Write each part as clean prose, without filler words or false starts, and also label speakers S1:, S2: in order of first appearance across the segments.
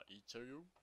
S1: いっちゃうよ。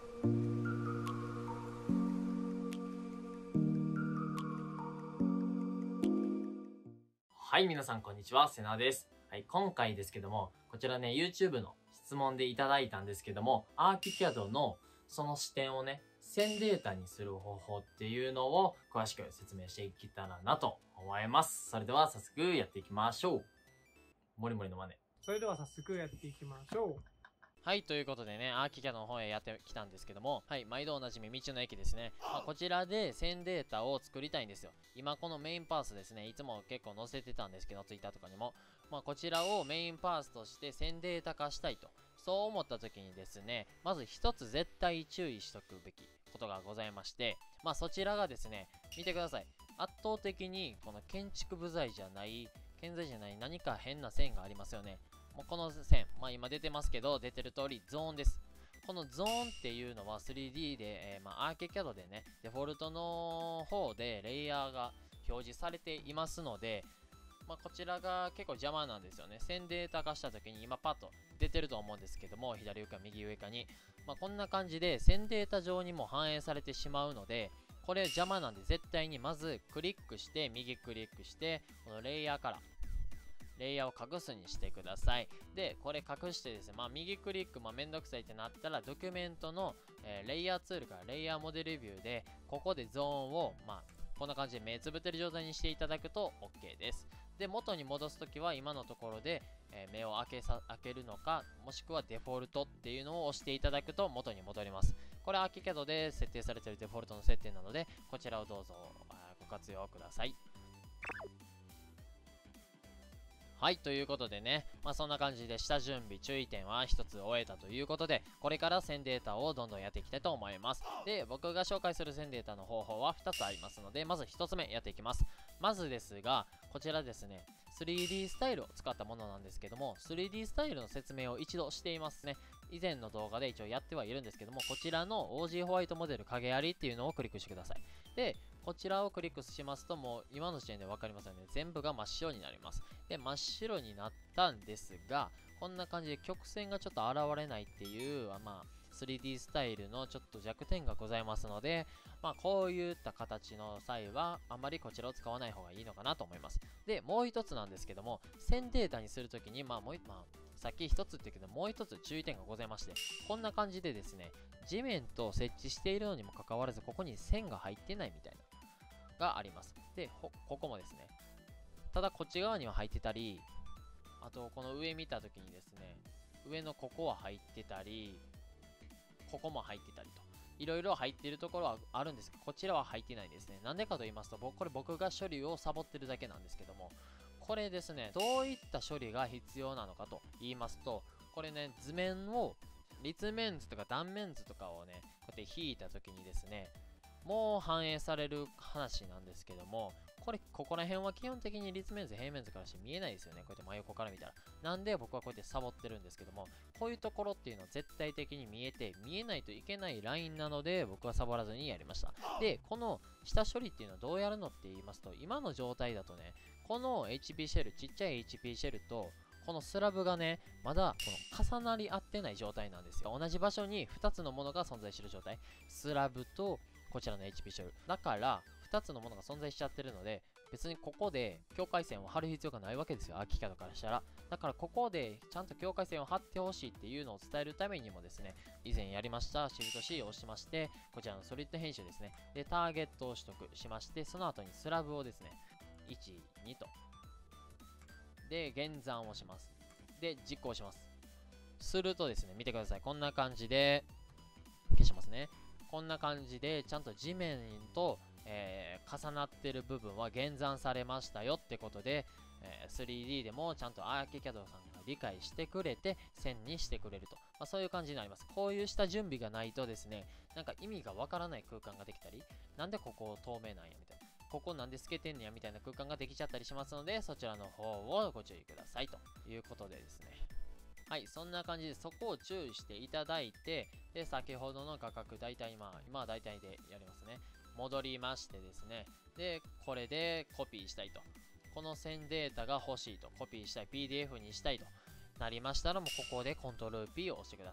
S2: はい、皆さんこんにちは、せなです。はい、今回ですけども、こちらね、YouTube の質問でいただいたんですけども、アーキキャドのその視点をね、線データにする方法っていうのを詳しく説明していけたらなと思います。それでは早速やっていきましょう。もりもりの真似。
S3: それでは早速やっていきましょう。
S2: はい、ということでね、アーキキャドの方へやってきたんですけども、はい、毎度おなじみ道の駅ですね。こちらで線データを作りたいんですよ。今このメインパースですね、いつも結構載せてたんですけど、Twitter とかにも。こちらをメインパースとして線データ化したいと。そう思った時にですね、まず一つ絶対注意しとくべきことがございまして、そちらがですね、見てください。圧倒的にこの建築部材じゃない、建材じゃない何か変な線がありますよね。もうこの線、今出てますけど、出てる通りゾーンです。このゾーンっていうのは 3D で、アーケキャドでね、デフォルトの方でレイヤーが表示されていますので、こちらが結構邪魔なんですよね。線データ化した時に今パッと出てると思うんですけども、左上か右上かに、こんな感じで線データ上にも反映されてしまうので、これ邪魔なんで絶対にまずクリックして右クリックしてこのレイヤーからレイヤーを隠すにしてください。で、これ隠してですね、右クリックめんどくさいってなったら、ドキュメントの、レイヤーツールからレイヤーモデルビューで、ここでゾーンを、こんな感じで目つぶってる状態にしていただくと OK です。で、元に戻すときは今のところで、目を開けるのか、もしくはデフォルトっていうのを押していただくと元に戻ります。これアーキキャドで設定されているデフォルトの設定なので、こちらをどうぞご活用ください。はい、ということでね、そんな感じで下準備、注意点は一つ終えたということで、これから線データをどんどんやっていきたいと思います。で、僕が紹介する線データの方法は2つありますので、まず1つ目やっていきます。まずですが、こちらですね、3D スタイルを使ったものなんですけども、3D スタイルの説明を一度していますね。以前の動画で一応やってはいるんですけども、こちらの OG ホワイトモデル影ありっていうのをクリックしてください。で、こちらをクリックしますと、もう今の時点で分かりますよね。全部が真っ白になります。で、真っ白になったんですが、こんな感じで曲線がちょっと現れないっていう、3D スタイルのちょっと弱点がございますので、こういった形の際は、あまりこちらを使わない方がいいのかなと思います。で、もう一つなんですけども、線データにするときに、さっき一つって言うけど、もう一つ注意点がございまして、こんな感じでですね、地面と設置しているのにもかかわらず、ここに線が入ってないみたいな、があります。で、ここもですね、ただこっち側には入ってたり、あとこの上見た時にですね、上のここは入ってたり、ここも入ってたりと、いろいろ入っているところはあるんですが、こちらは入ってないんですね。なんでかと言いますと、これ僕が処理をサボってるだけなんですけども、これですね、どういった処理が必要なのかと言いますと、これね、図面を、立面図とか断面図とかをね、こうやって引いた時にですね、もう反映される話なんですけども、ここら辺は基本的に立面図、平面図からして見えないですよね。こうやって真横から見たら。なんで僕はこうやってサボってるんですけども、こういうところっていうのは絶対的に見えて、見えないといけないラインなので、僕はサボらずにやりました。で、この下処理っていうのはどうやるのって言いますと、今の状態だとね、この HP シェル、ちっちゃい HP シェルと、このスラブがね、まだこの重なり合ってない状態なんですよ。同じ場所に2つのものが存在している状態。スラブとこちらの HP シェル。だから、2つのものが存在しちゃってるので、別にここで境界線を張る必要がないわけですよ、アーキキャドからしたら。だからここでちゃんと境界線を張ってほしいっていうのを伝えるためにもですね、以前やりましたシフト C を押しまして、こちらのソリッド編集ですね。で、ターゲットを取得しまして、その後にスラブをですね、1、2と。で、減算をします。で、実行します。するとですね、見てください。こんな感じで、消しますね。こんな感じで、ちゃんと地面と、重なってる部分は減算されましたよってことで、3D でもちゃんとアーキキャドさんが理解してくれて線にしてくれると、そういう感じになります。こういうした準備がないとですね、なんか意味がわからない空間ができたり、なんでここ透明なんやみたいな、ここなんで透けてんねやみたいな空間ができちゃったりしますので、そちらの方をご注意くださいということでですね。はい、そんな感じでそこを注意していただいて、で、先ほどの画角、大体今は大体でやりますね。戻りましてですね。で、これでコピーしたいと。この線データが欲しいと。コピーしたい。PDF にしたいとなりましたら、もうここで Ctrl+P を押してください。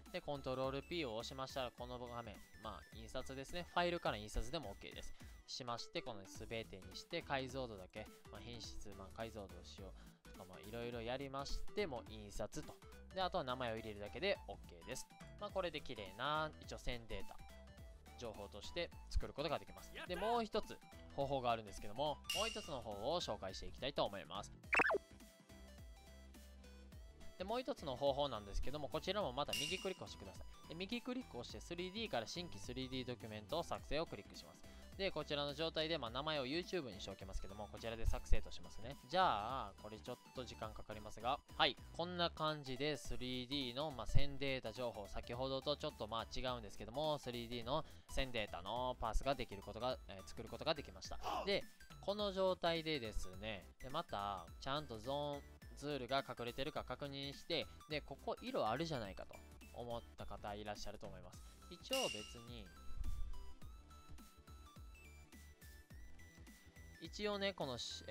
S2: で、コントロール P を押しましたら、この画面、印刷ですね。ファイルから印刷でも OK です。しまして、この全てにして、解像度だけ、品質、解像度をしようとか、いろいろやりまして、もう印刷と。で、あとは名前を入れるだけで OK です。これで綺麗な、一応線データ、情報として作ることができます。で、もう一つ方法があるんですけども、もう一つの方を紹介していきたいと思います。で、もう一つの方法なんですけども、こちらもまた右クリックをしてください。で、右クリックをして 3D から新規 3D ドキュメントを作成をクリックします。で、こちらの状態で、名前を YouTube にしておきますけども、こちらで作成としますね。じゃあ、これちょっと時間かかりますが、はい、こんな感じで 3D の、線データ情報、先ほどとちょっと違うんですけども、3D の線データのパースができることが、作ることができました。で、この状態でですね、で、また、ちゃんとゾーン、ツールが隠れてるか確認して、で、ここ色あるじゃないかと思った方いらっしゃると思います。一応別に、一応ね、このシ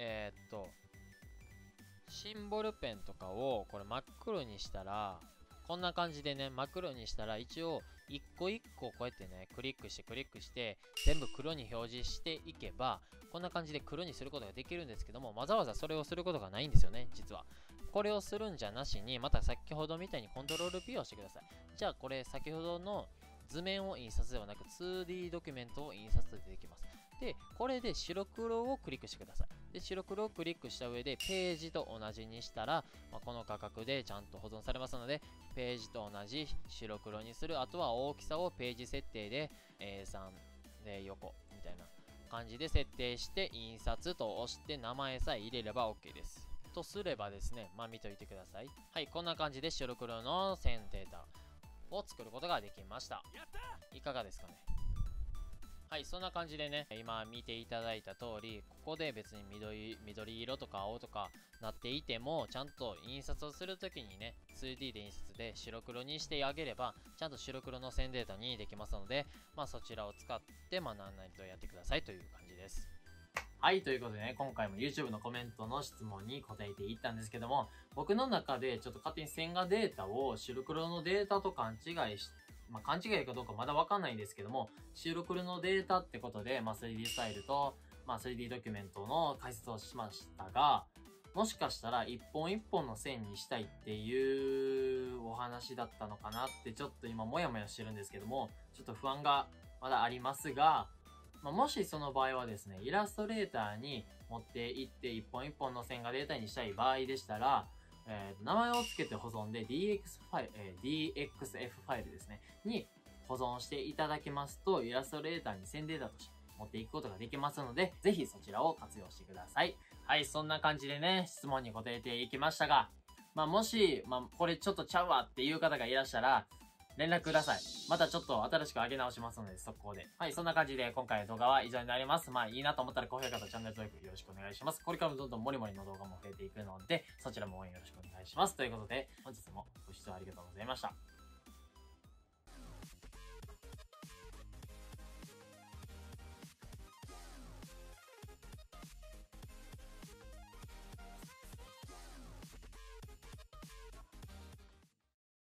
S2: ンボルペンとかをこれ真っ黒にしたら、こんな感じでね、真っ黒にしたら一応一個一個こうやってね、クリックして全部黒に表示していけば、こんな感じで黒にすることができるんですけども、わざわざそれをすることがないんですよね、実は。これをするんじゃなしに、また先ほどみたいにコントロール P をしてください。じゃあこれ先ほどの図面を印刷ではなく 2D ドキュメントを印刷でできます。で、これで白黒をクリックしてください。で、白黒をクリックした上でページと同じにしたら、この価格でちゃんと保存されますので、ページと同じ白黒にする。あとは大きさをページ設定で A3 で横みたいな感じで設定して印刷と押して名前さえ入れれば OK です。とすればですね、見ておいてください。はい、こんな感じで白黒の線データを作ることができました。いかがですかね。はい、そんな感じでね、今見ていただいた通り、ここで別に緑色とか青とかなっていても、ちゃんと印刷をするときにね、2D で印刷で白黒にしてあげれば、ちゃんと白黒の線データにできますので、そちらを使って、何なりとやってくださいという感じです。はい、ということでね、今回も YouTube のコメントの質問に答えていったんですけども、僕の中でちょっと勝手に線画データを白黒のデータと勘違いして、勘違いかどうかまだわかんないんですけども、白黒のデータってことで、3D スタイルと、3D ドキュメントの解説をしましたが、もしかしたら一本一本の線にしたいっていうお話だったのかなってちょっと今もやもやしてるんですけども、ちょっと不安がまだありますが、もしその場合はですね、イラストレーターに持っていって一本一本の線画データにしたい場合でしたら、名前を付けて保存で DXF ファイルですね、に保存していただけますと、イラストレーターに線データとして持っていくことができますので、ぜひそちらを活用してください。はい、そんな感じでね、質問に答えていきましたが、もし、これちょっとちゃうわっていう方がいらっしゃら、連絡ください。またちょっと新しく上げ直しますので、速攻で。はい、そんな感じで今回の動画は以上になります。いいなと思ったら高評価とチャンネル登録よろしくお願いします。これからもどんどんモリモリの動画も増えていくので、そちらも応援よろしくお願いします。ということで、本日もご視聴ありがとうございました。